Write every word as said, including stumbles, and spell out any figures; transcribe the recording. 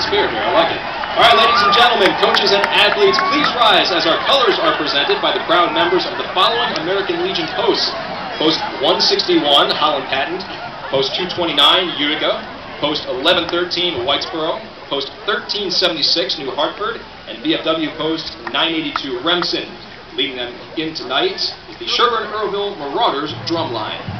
spirit here. I like it. All right, ladies and gentlemen, coaches and athletes, please rise as our colors are presented by the proud members of the following American Legion posts. Post one sixty-one, Holland Patent. Post two twenty-nine, Utica. Post eleven thirteen, Whitesboro. Post thirteen seventy-six, New Hartford. And V F W Post nine eighty-two, Remsen. Leading them in tonight is the Sherburne-Earlville Marauders drumline.